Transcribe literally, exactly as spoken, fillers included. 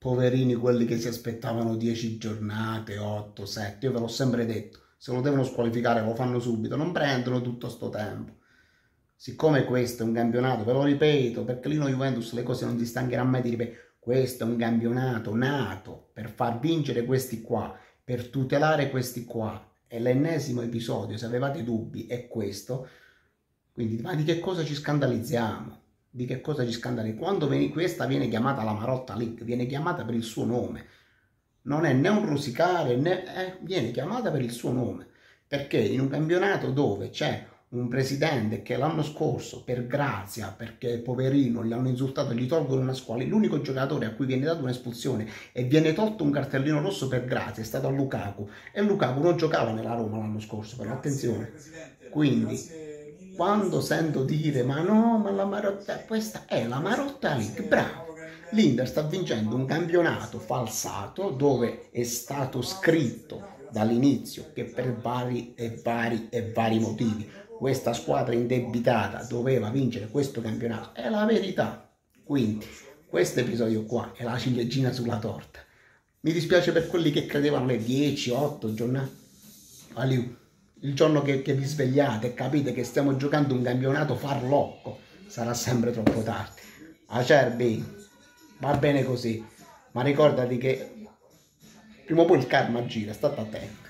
Poverini quelli che si aspettavano dieci giornate, otto, sette, io ve l'ho sempre detto, se lo devono squalificare lo fanno subito, non prendono tutto sto tempo. Siccome questo è un campionato, ve lo ripeto, perché lì noi Juventus le cose non si stancherà mai di ripetere, questo è un campionato nato per far vincere questi qua, per tutelare questi qua. È l'ennesimo episodio, se avevate dubbi è questo, quindi ma di che cosa ci scandalizziamo? Di che cosa ci scandalizziamo? Quando viene, questa viene chiamata la Marotta League, viene chiamata per il suo nome, non è né un rosicare, né, eh, viene chiamata per il suo nome, perché in un campionato dove c'è un presidente che l'anno scorso, per grazia, perché poverino gli hanno insultato, gli tolgono una squadra, l'unico giocatore a cui viene data un'espulsione e viene tolto un cartellino rosso per grazia è stato a Lukaku, e Lukaku non giocava nella Roma l'anno scorso, però attenzione. Quindi quando sento dire ma no, ma la Marotta, questa è la Marotta League, bravo, l'Inter sta vincendo un campionato falsato dove è stato scritto dall'inizio che per vari e vari e vari motivi questa squadra indebitata doveva vincere questo campionato, è la verità. Quindi questo episodio qua è la ciliegina sulla torta. Mi dispiace per quelli che credevano le dieci, otto giornate. Aliu, il giorno che, che vi svegliate e capite che stiamo giocando un campionato farlocco, sarà sempre troppo tardi. Acerbi, va bene così, ma ricordati che prima o poi il karma gira, state attenti.